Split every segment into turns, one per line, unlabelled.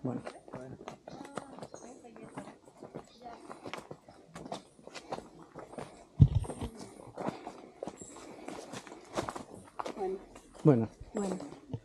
Bueno. Bueno.
Bueno.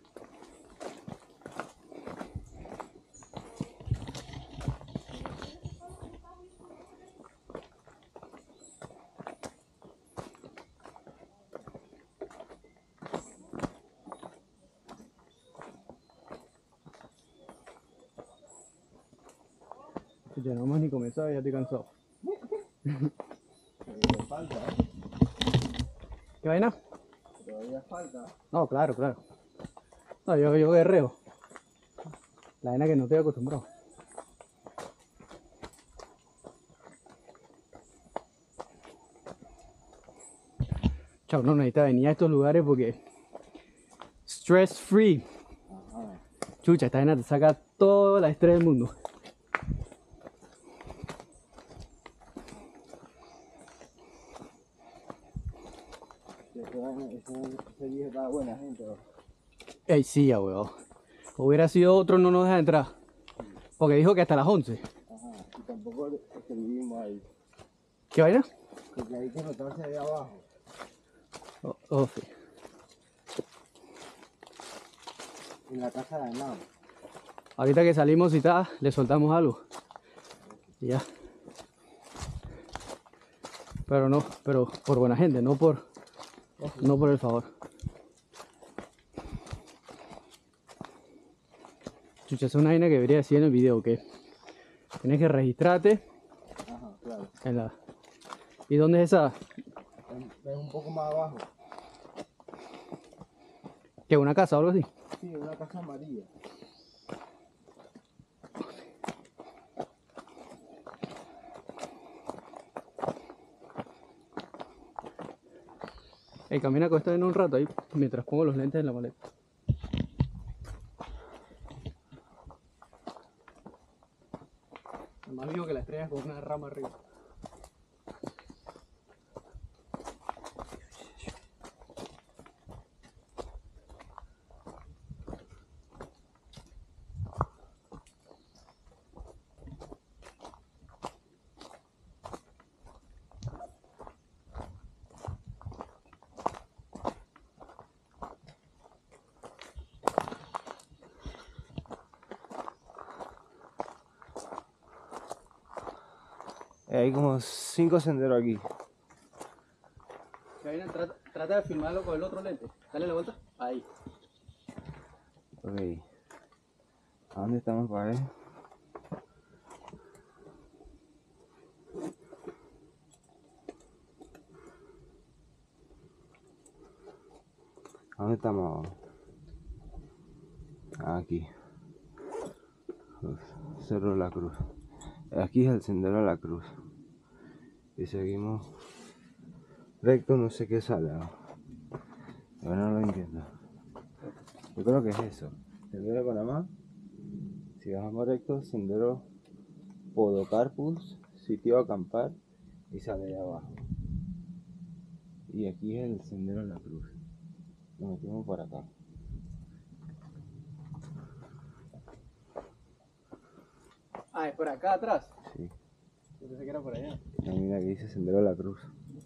Ya no hemos ni comenzado y ya estoy cansado.
Falta,
¿Qué vaina?
todavía falta.
No, claro, claro. No, yo guerreo. La vaina que no estoy acostumbrado. Chao, no necesita venir a estos lugares porque stress free.
Ajá.
Chucha, esta vaina te saca todo el estrés del mundo.
Ese día estaba buena gente, ¿no?
Ey, sí, ya, weón. Hubiera sido otro, no nos deja entrar. Porque dijo que hasta las 11.
Ajá. Y tampoco escribimos ahí.
¿Qué vaina?
Porque hay que anotarse ahí abajo.
Oh, sí.
En la casa de al lado.
Ahorita que salimos y tal, le soltamos algo. Y ya. Pero no, pero por buena gente, no por el favor. Chucha, es una vaina que debería decir en el video, que tienes que registrarte
Ajá, claro.
en la... ¿Y dónde es esa?
Es un poco más abajo.
¿Qué, una casa o algo así?
Sí, una casa amarilla.
Ey, camina con esto en un rato ahí, mientras pongo los lentes en la maleta. Más vivo que la estrella con una rama arriba.
Hay como 5 senderos aquí.
Trata de filmarlo con el otro lente. Dale la vuelta. Ahí.
Ok. ¿A dónde estamos para ver? ¿A dónde estamos? Aquí. Cerro de la Cruz. Aquí es el sendero de la Cruz. Y seguimos recto, no sé qué sale. Yo no lo entiendo. Yo creo que es eso. Sendero de Panamá. Si bajamos recto, sendero Podocarpus, sitio a acampar y sale de abajo. Y aquí es el sendero de la Cruz. Nos metimos por acá.
Ah, es por acá atrás.
Sí.
Yo pensé que era por allá.
No, mira, aquí dice sendero de la Cruz.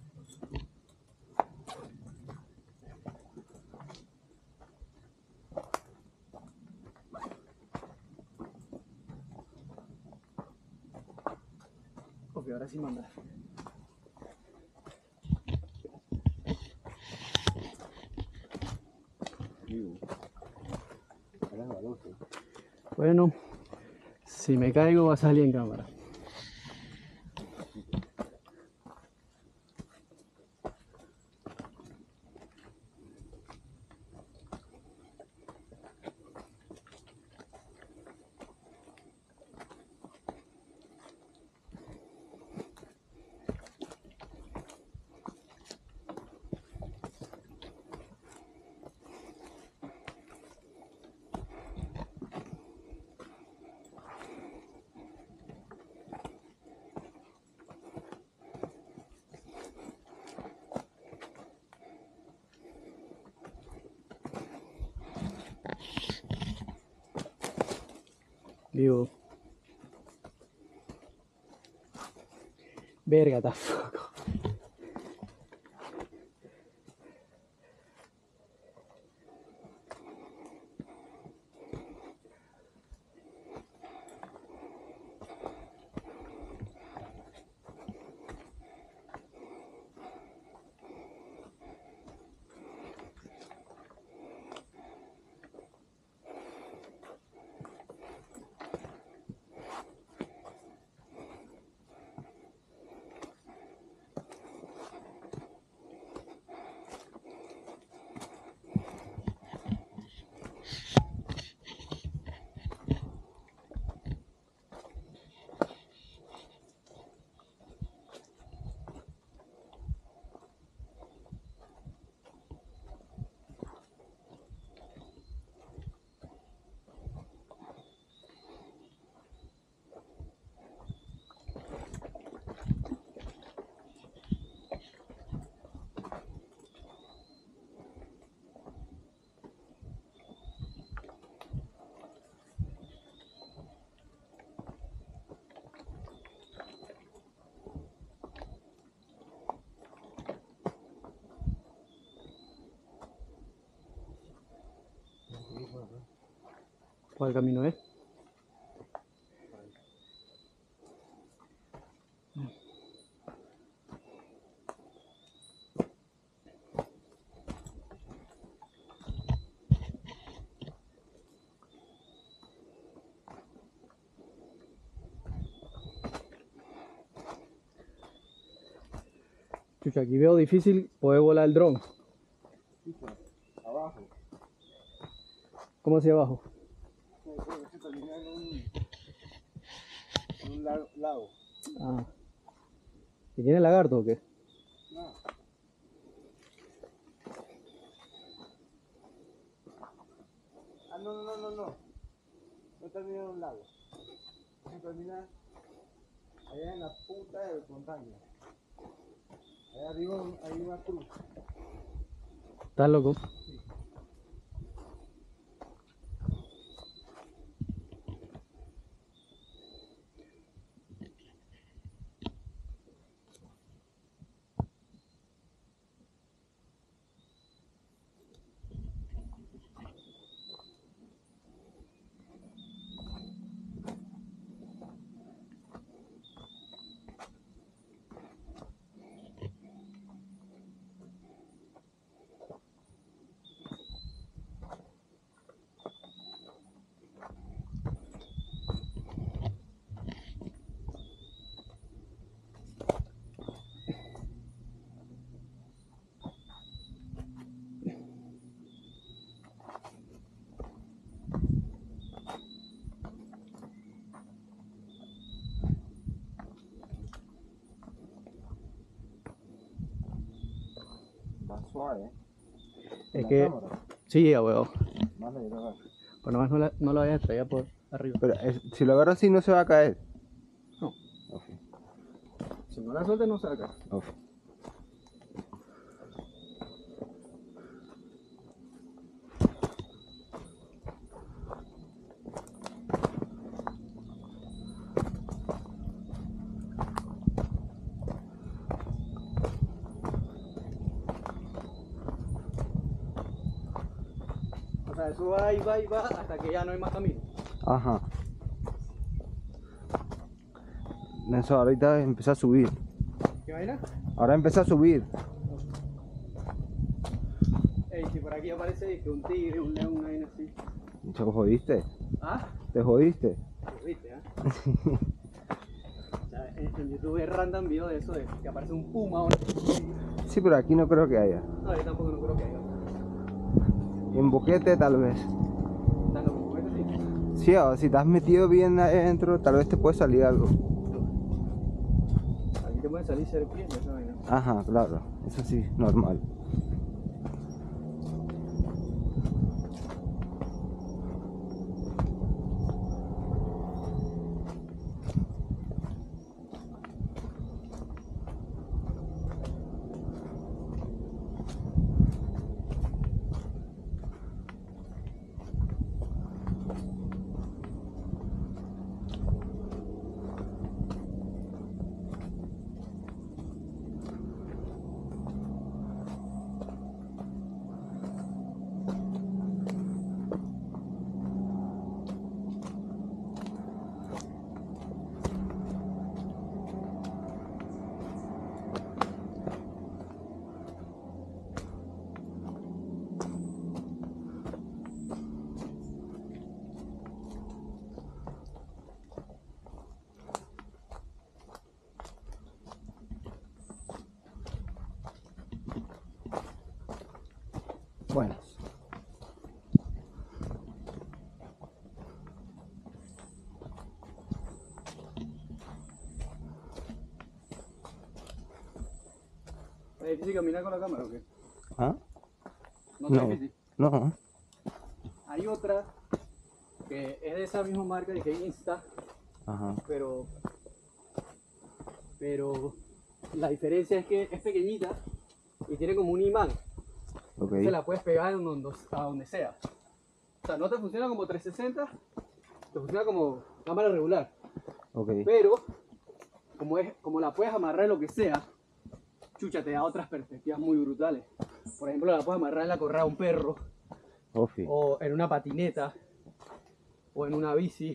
Ok, ahora sí manda. Bueno, si me caigo va a salir en cámara. Digo. Verga, tampoco. ¿Cuál camino es? Chucha, aquí veo difícil poder volar el dron.
Abajo.
¿Cómo hacia abajo?
Se termina en un lago.
Ah. ¿Y tiene lagarto o qué?
No. Ah, no. No termina en un lago. Se termina allá en la punta de la montaña. Allá arriba hay una cruz.
¿Estás loco?
Va suave.
Es que... Sí, ya huevo.
Más lejos, a ver.
Por lo menos no lo vayas a traer por arriba.
Pero si lo agarro así no se va a caer.
No.
Ok.
Si no la sueltas no se va a caer.
Ok.
O sea, eso va y va hasta que ya no hay más camino.
Ajá. Eso ahorita empieza a subir.
¿Qué vaina?
Ahora empieza a subir.
Ey, si por aquí aparece que un tigre, un león, una vaina así.
¿Te jodiste?
¿Ah?
¿Te jodiste?
¿Lo viste, ah? O sea, en YouTube es random video de eso, de que aparece un puma o una...
Sí, pero aquí no creo que haya.
No, yo tampoco no creo que haya.
En Boquete tal vez.
¿Están los juguetes sí?
Sí, o si te has metido bien adentro, tal vez te puede salir algo.
Aquí te pueden salir serpientes, esa vaina.
Ajá, claro. Eso sí, normal. Bueno.
¿Es difícil caminar con la cámara o qué?
¿Ah?
No
No.
es difícil.
No.
Hay otra que es de esa misma marca, de que Insta,
Ajá.
pero la diferencia es que es pequeñita y tiene como un imán.
Ok.
Entonces la puedes pegar a donde sea. O sea, no te funciona como 360, te funciona como cámara regular.
Ok.
Pero, como la puedes amarrar en lo que sea, chucha, te da otras perspectivas muy brutales. Por ejemplo, la puedes amarrar en la correa de un perro,
Ofi.
o en una patineta, o en una bici.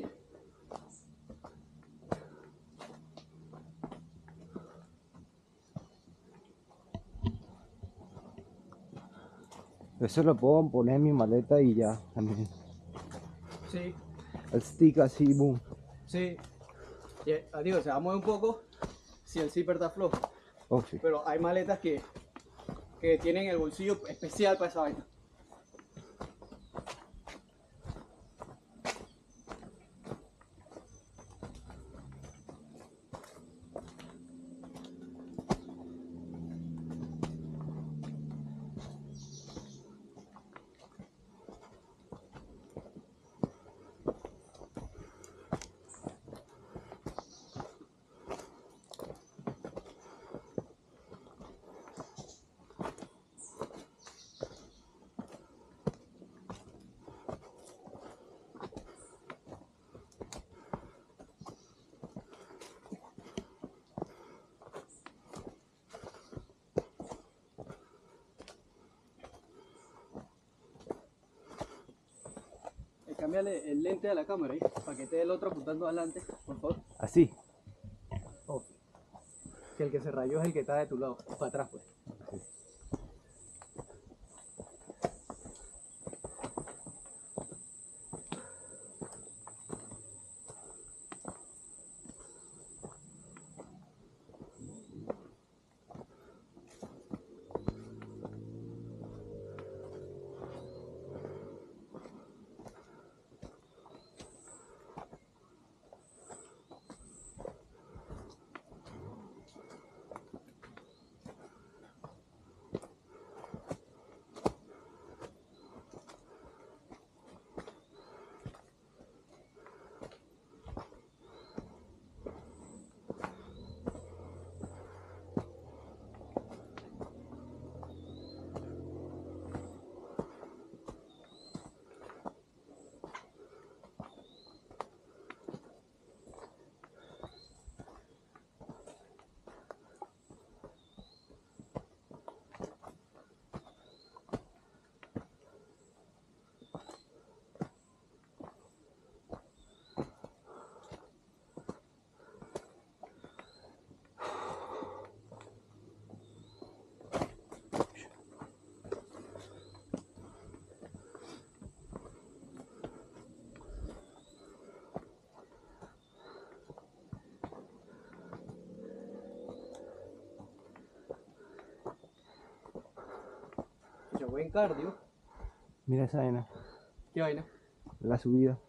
Eso lo puedo poner en mi maleta y ya también.
Sí,
El stick así, boom.
sí. Y, digo, se va a mover un poco si el zipper está flojo.
Ofi.
Pero hay maletas que tienen el bolsillo especial para esa vaina. Cámbiale el lente a la cámara ahí, para que esté el otro apuntando adelante, por favor.
Así.
Oh. Si el que se rayó es el que está de tu lado, para atrás pues. Escucha, buen cardio.
Mira esa vaina.
¿Qué vaina?
La subida.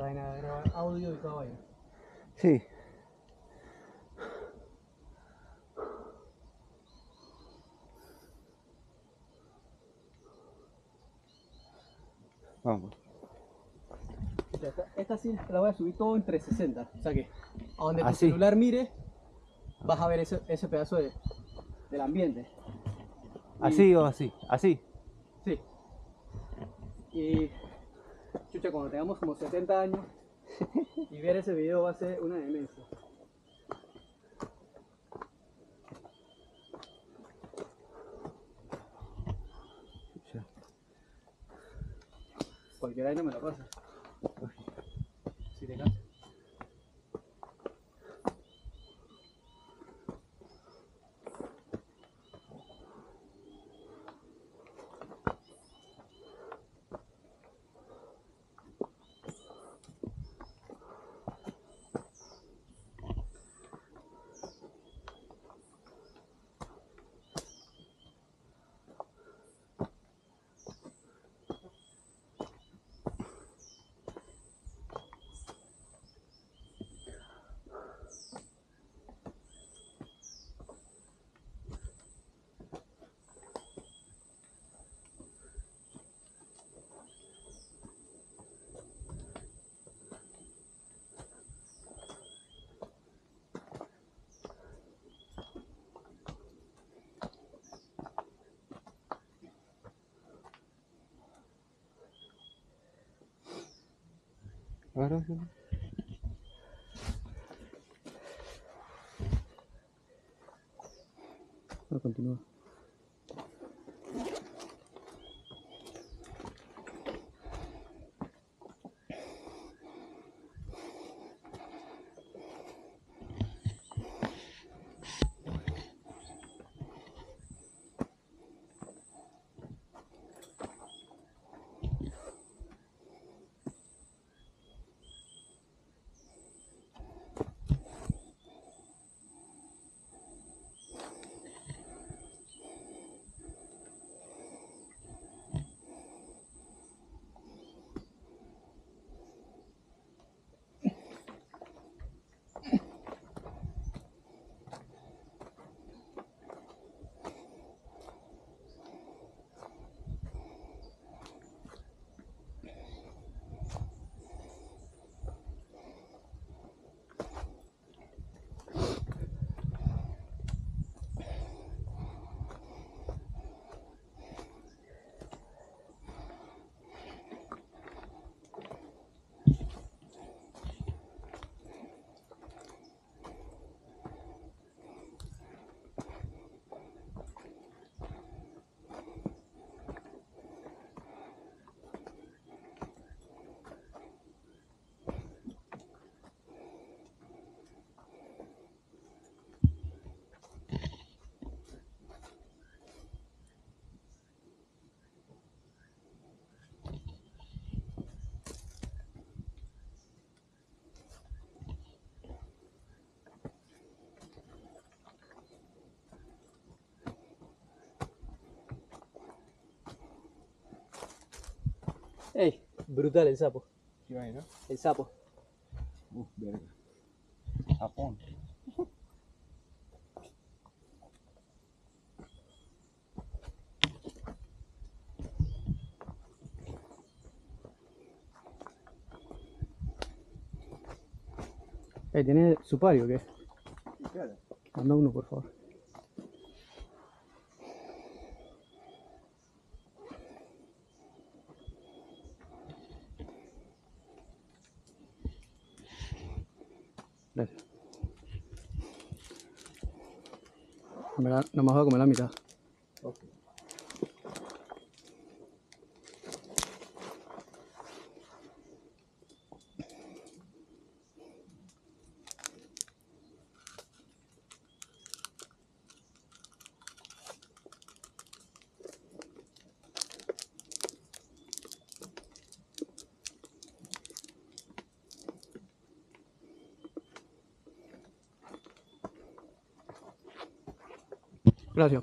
vaina de grabar audio y toda vaina.
Sí. Vamos.
Esta sí la voy a subir todo en 360. O sea que a donde tu
Así.
celular mire, vas a ver ese pedazo del ambiente.
¿Así o así? Así.
Sí. Y chucha, cuando tengamos como 70 años y ver ese video va a ser una demencia. Cualquier año me lo pasa. Si te cansas.
Ahora sí.
No, continúa. Ey, brutal el sapo.
¿Qué vaina?
El sapo.
Verga. Japón.
¿Tiene supario o qué?
Claro.
Manda uno, por favor. Gracias. En verdad, nomás voy a comer la mitad.
Okay.
Gracias.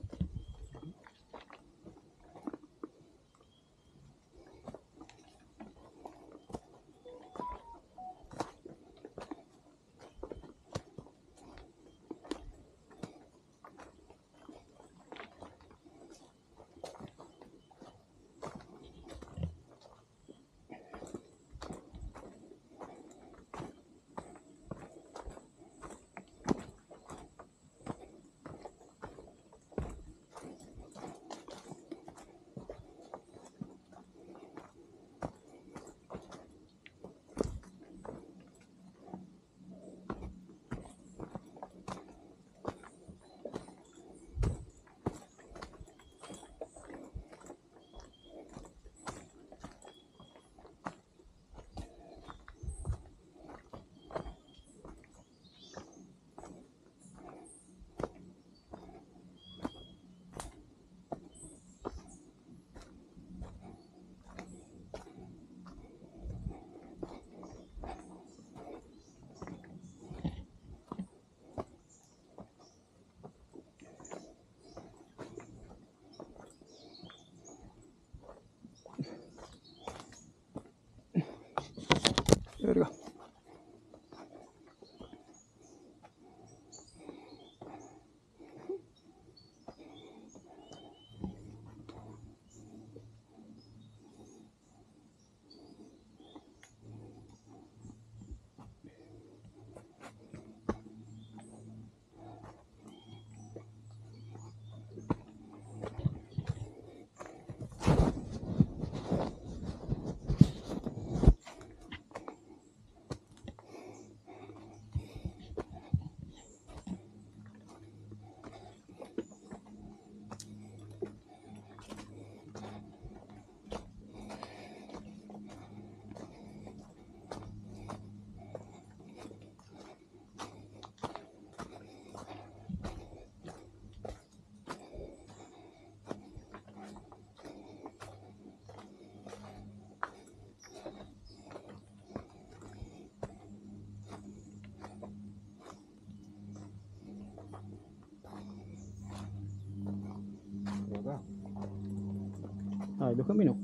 Hay dos caminos.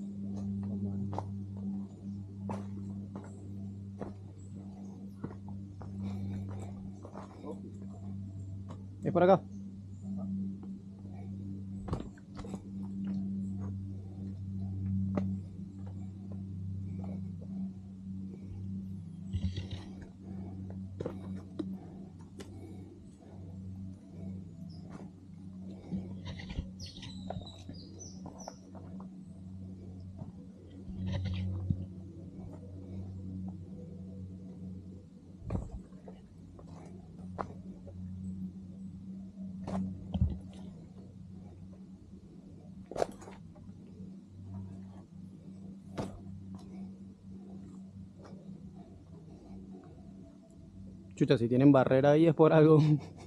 ¿Es por acá? Chucha, si tienen barrera ahí es por algo.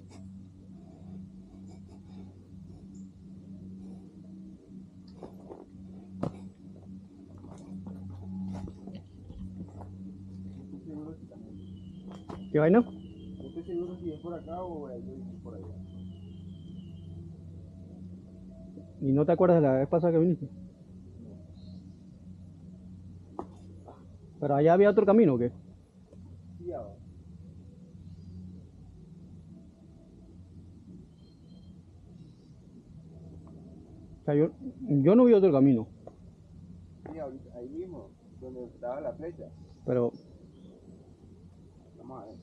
¿Qué vaina?
No estoy seguro si es por acá o es por allá.
¿Y no te acuerdas de la vez pasada que viniste? Pero allá había otro camino, ¿o qué?
Sí, abajo.
O sea, yo no vi otro camino,
Sí, ahorita, ahí mismo, donde estaba la flecha.
pero
Vamos a ver.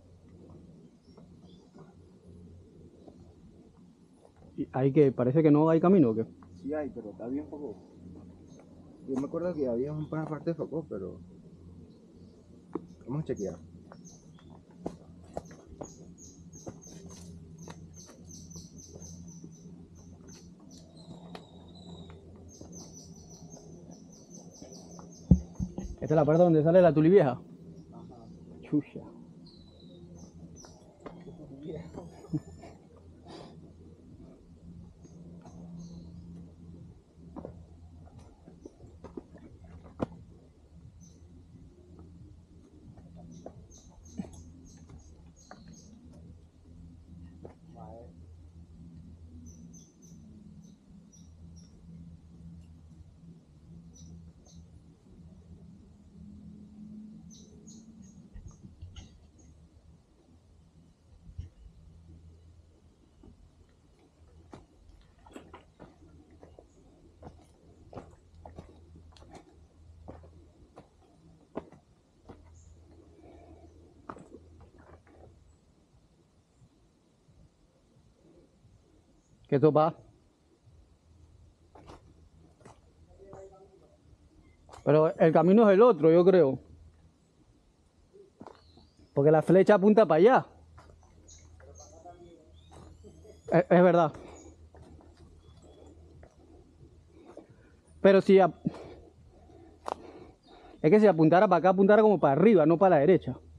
hay que, parece que no hay camino, ¿o qué?
Sí hay, pero está bien poco. Yo me acuerdo que había una parte de foco, pero vamos a chequear.
Esta es la parte donde sale la tuli vieja.
Ajá.
Chucha. ¿Qué topa? Pero el camino es el otro, yo creo. Porque la flecha apunta para allá. Es verdad. Pero si... Es que si apuntara para acá, apuntara como para arriba, no para la derecha.